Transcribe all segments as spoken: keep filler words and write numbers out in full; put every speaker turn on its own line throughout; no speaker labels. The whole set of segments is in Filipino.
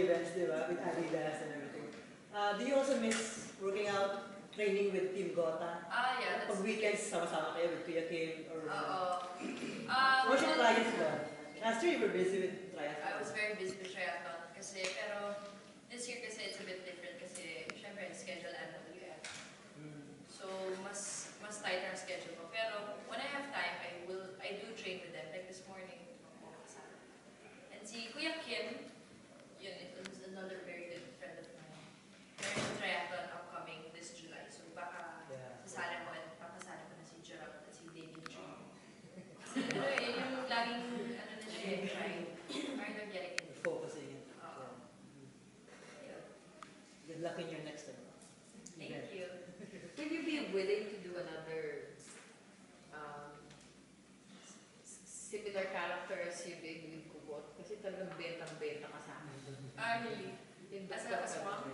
events, di ba? With Adidas and everything. Uh, do you also miss working out, training with Team Gota?
Ah, yeah. That's
Pag weekends, sama-sama kayo with Kuya Kim or...
Uh, uh,
What's your
well,
clients ba? Last year you were busy with triathlon.
I was very busy with triathlon kasi, pero this year kasi it's a bit different kasi syempre schedule N W F. Mm. So mas mas tight ang schedule ko. Pero when I have time, I will I do train with them. Like this morning, and si Kuya Kim, yun, it was another very good friend of mine. There's a triathlon upcoming this July. So baka yeah. Sasali mo at papasali ko na si Gerald at si David June. Pero yun yung laging ano na siya yung try. Parang they're getting into
focusing.
Uh, yeah.
Good luck in your next one.
Thank okay. you.
Will you be willing to do another um, similar character as you did with Kubot? Kasi talagang bentang-benta ka sa akin.
Ah, really? As a aswang?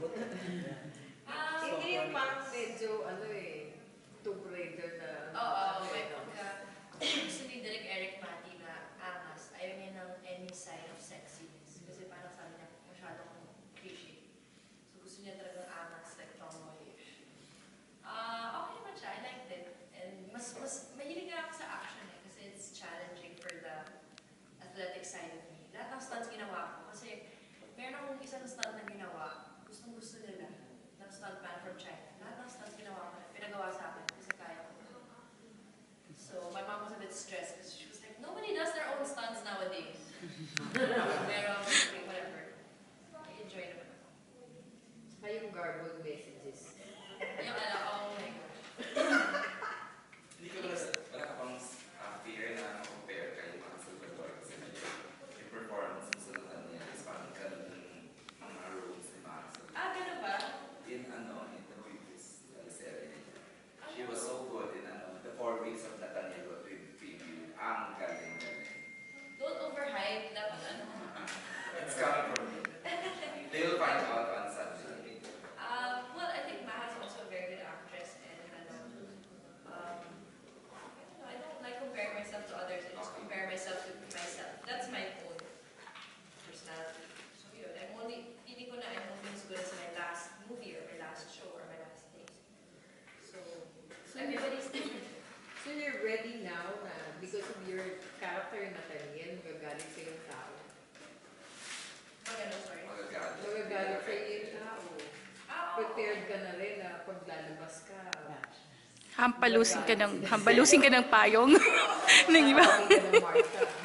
Ah, hindi yung parang medyo, ano eh, Tomb Raider na...
Oo, may pagka... Gusto ni Direk Eric Mati na angas, ayaw niya ng any sign of sexiness. Kasi parang sabi niya, masyado kong cliche. So gusto niya talagang angas, like tomboyish. Ah, okay naman siya, I liked it. And mas, mas, mahilig nga ako sa action eh, kasi it's challenging for the athletic side of me. Lahat ng stunts ginawa ko, kasi meron akong isang stunt na ginawa, gustong gusto nila, ng stuntman from China. Lahat ng stunts ginawa ko, pinagawa sa akin, kasi kaya ko. So my mom was a bit stressed because she was like, nobody does their own stunts nowadays. Pero, okay, whatever. I enjoy naman ako.
Saka yung garbled messages.
Yung ano, oh my gosh.
Hindi ko wala, wala ka pang uh, fear na compare kayo mga Salvador kasi yung performance mo sa Natanya is parang ganun ang mga roles ni Max.
Ah, gano'n ba?
In ano, in the previous uh, series. She was so good in ano, the four weeks of Natanya Road preview. Ang galing-galing.
Don't overhype. Dapat ano.
It's coming from me. They'll find out on Sunday.
Uh, well, I think Maha is also a very good actress and ano, um, I don't like comparing myself to others. I just compare myself to myself. That's my own personality. So yun, I'm only, feeling ko na I'm only as good as my last movie or my last show or my last thing. So, so everybody's different.
So you're ready now na because of your character in Nathaniel, magagalit sa yung tao?
Mag ano, sorry?
Magagalit.
Magagalit sa yung tao.
Ah,
Prepared ka na rin na paglalabas ka.
Hampalusin ka ng, hampalusin ka ng payong ng iba.
Hampalusin ka ng Martha.